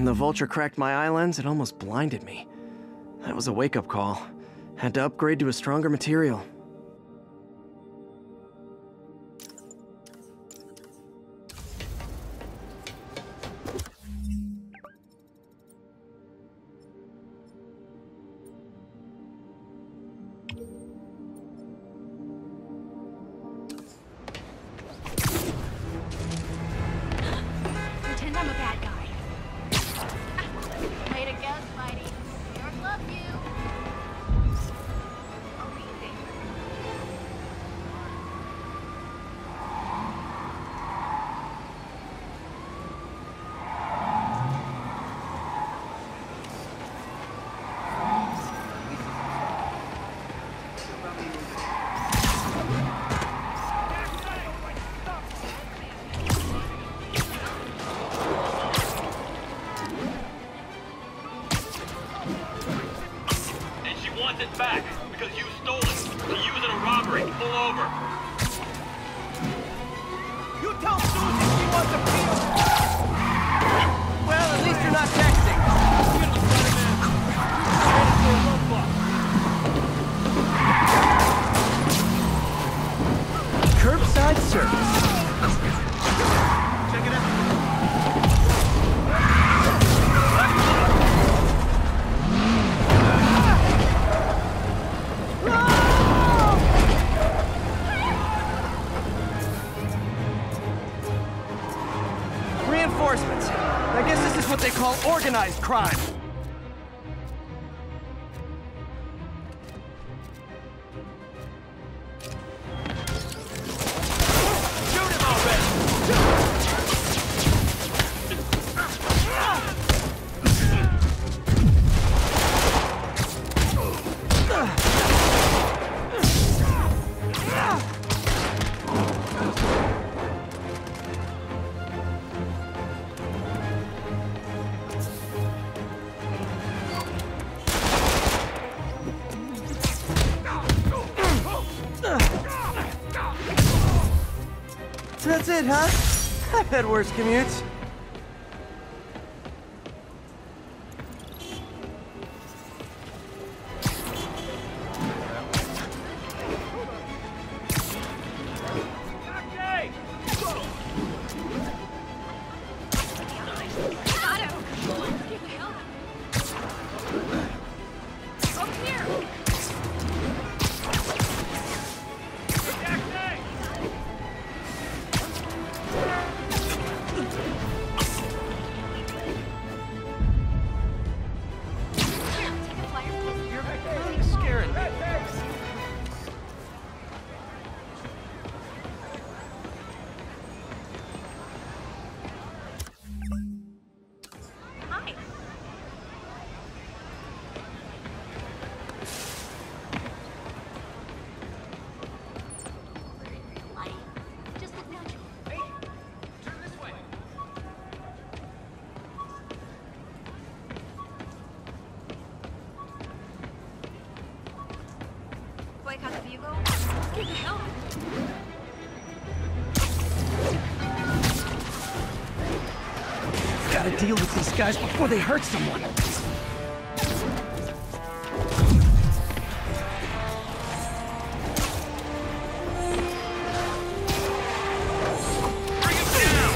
the vulture cracked my eye lens, it almost blinded me. That was a wake-up call. Had to upgrade to a stronger material. Pretend I'm a bad guy. Way to go, Spidey. New York loves you. Amazing. And she wants it back because you stole it to use in a robbery. Pull over. You tell Susan she wants a piece. Well, at least you're not texting. Curbside service. Check it out. Reinforcements. I guess this is what they call organized crime. Shoot him already! That's it, huh? I've had worse commutes. Over here. You're scaring me. Hi. Just look natural. Hey, turn this way. Boycott the Bugle. Get the hell. Gotta deal with these guys before they hurt someone. Bring him down.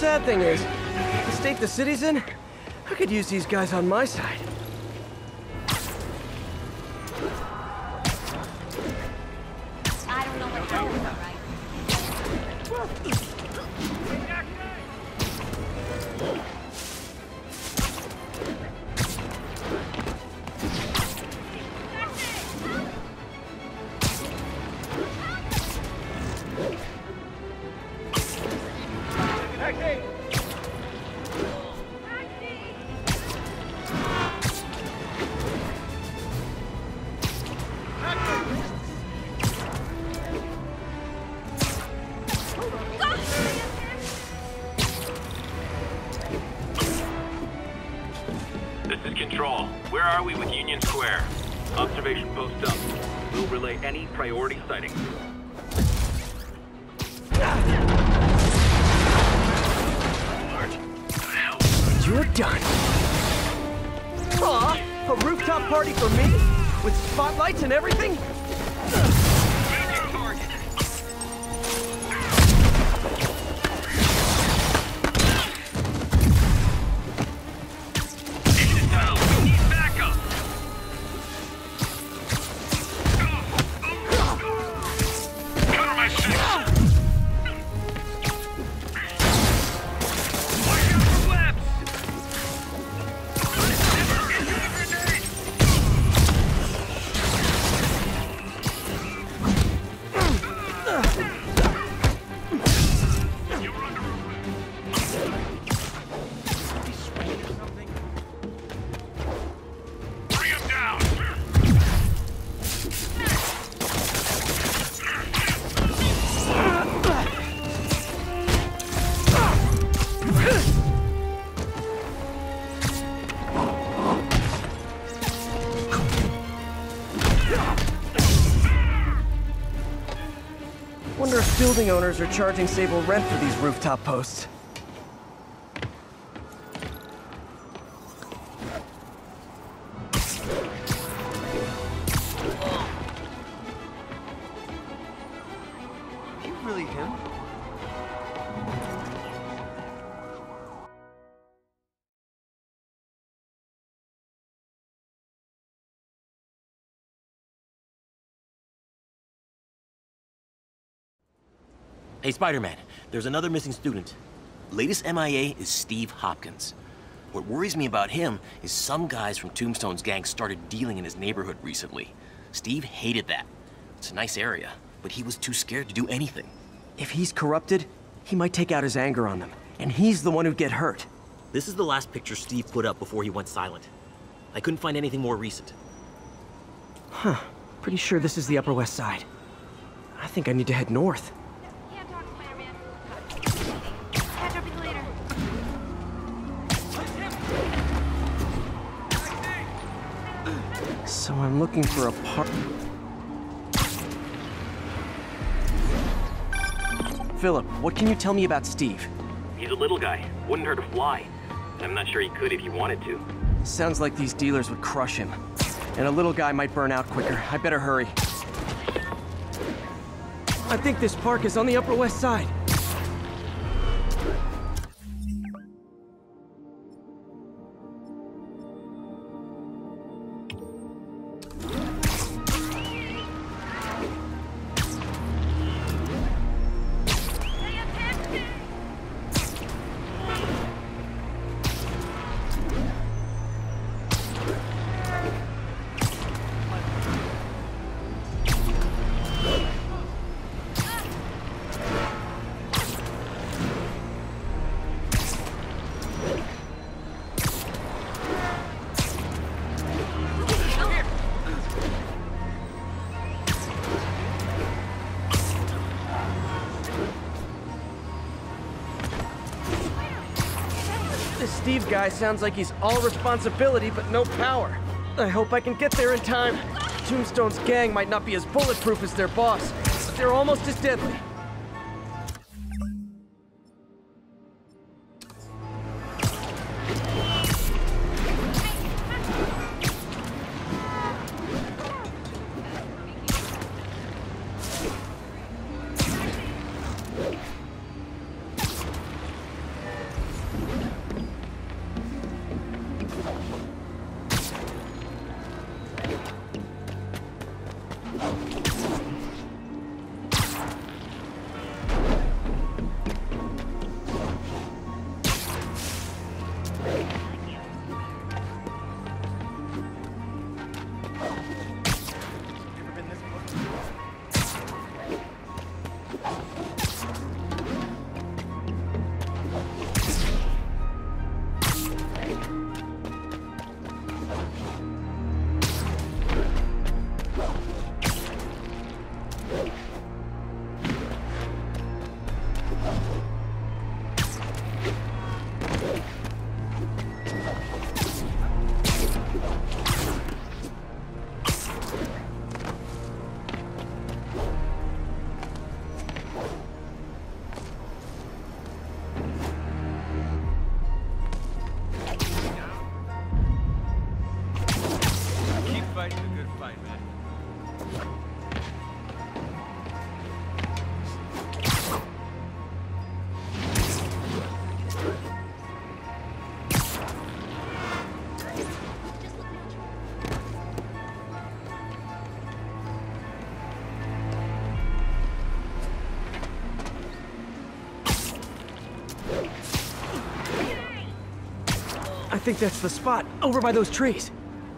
sad thing is, the state the city's in, I could use these guys on my side. I don't know what happened, all right? This is Control. Where are we with Union Square? Observation post up. We'll relay any priority sightings. You're done. Aw, a rooftop party for me? With spotlights and everything? Wonder if building owners are charging Sable rent for these rooftop posts. You really him? Hey, Spider-Man, there's another missing student. Latest MIA is Steve Hopkins. What worries me about him is some guys from Tombstone's gang started dealing in his neighborhood recently. Steve hated that. It's a nice area, but he was too scared to do anything. If he's corrupted, he might take out his anger on them, and he's the one who'd get hurt. This is the last picture Steve put up before he went silent. I couldn't find anything more recent. Huh. Pretty sure this is the Upper West Side. I think I need to head north. Can't talk, Spider-Man. Catch up with you later. So I'm looking for a park. Philip, what can you tell me about Steve? He's a little guy. Wouldn't hurt to fly. And I'm not sure he could if he wanted to. Sounds like these dealers would crush him. And a little guy might burn out quicker. I better hurry. I think this park is on the Upper West Side. This Steve guy sounds like he's all responsibility but no power. I hope I can get there in time. Tombstone's gang might not be as bulletproof as their boss, but they're almost as deadly. Keep fighting the good fight, man. I think that's the spot, over by those trees.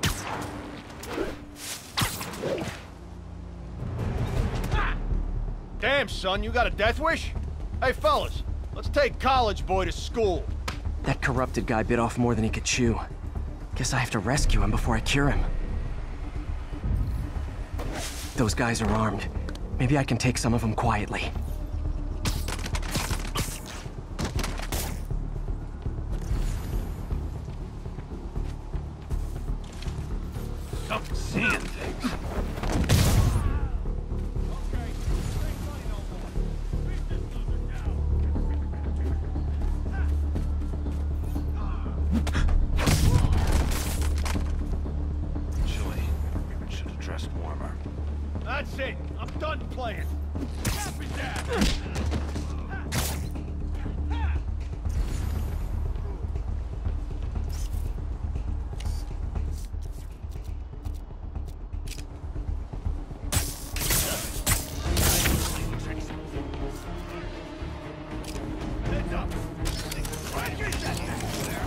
Damn, son, you got a death wish? Hey, fellas, let's take College Boy to school. That corrupted guy bit off more than he could chew. Guess I have to rescue him before I cure him. Those guys are armed. Maybe I can take some of them quietly. I'm seeing things. Chilly. Should have dressed warmer. That's it. I'm done playing. Copy that. Heads up. Try to get that guy there.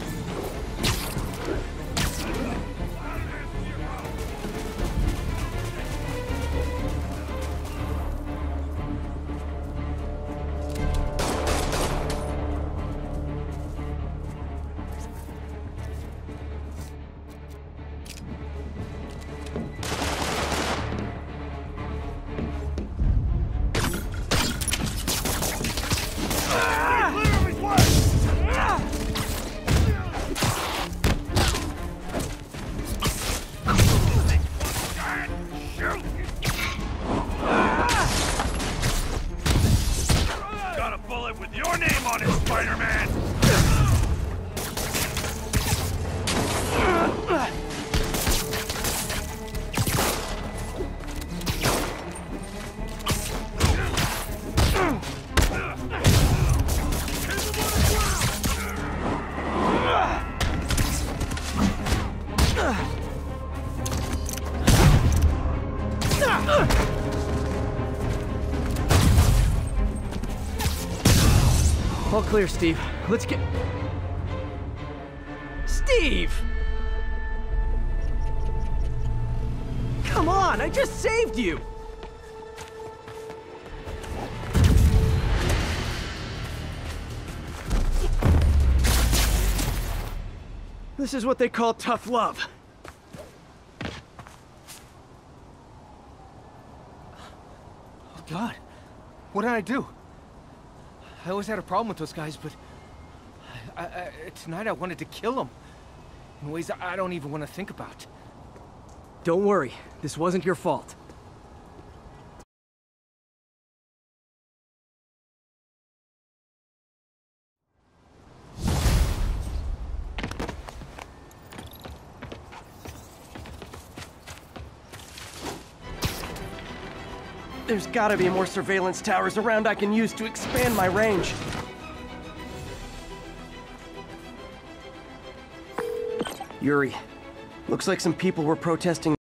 Got a bullet with your name on it, Spider-Man! All clear, Steve. Let's get... Steve! Come on, I just saved you! This is what they call tough love. Oh, God. What did I do? I always had a problem with those guys, but... tonight I wanted to kill them. In ways I don't even want to think about. Don't worry, this wasn't your fault. There's gotta be more surveillance towers around I can use to expand my range. Yuri, looks like some people were protesting